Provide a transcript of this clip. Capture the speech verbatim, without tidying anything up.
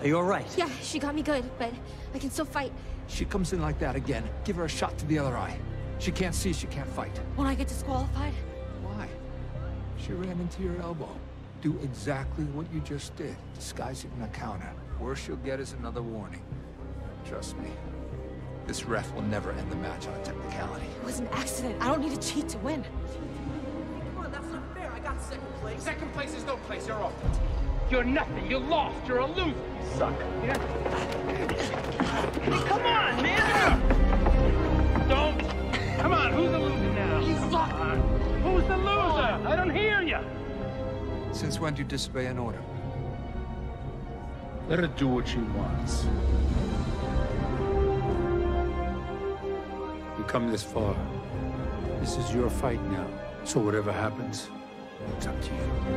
Are you all right? Yeah, she got me good, but I can still fight. She comes in like that again, give her a shot to the other eye. She can't see, she can't fight. Won't I get disqualified? Why? She ran into your elbow. Do exactly what you just did. Disguise it in a counter. Worst you'll get is another warning. Trust me. This ref will never end the match on a technicality. It was an accident. I don't need to cheat to win. Come on, that's not fair. I got second place. Second place is no place. You're off the team. You're nothing. You're lost. You're a loser. You suck. Yeah? Hey, come on, man! Don't. Come on, who's the loser now? You suck! Who's the loser? I don't hear you. Since when do you disobey an order? Let her do what she wants. You come this far. This is your fight now. So whatever happens, it's up to you.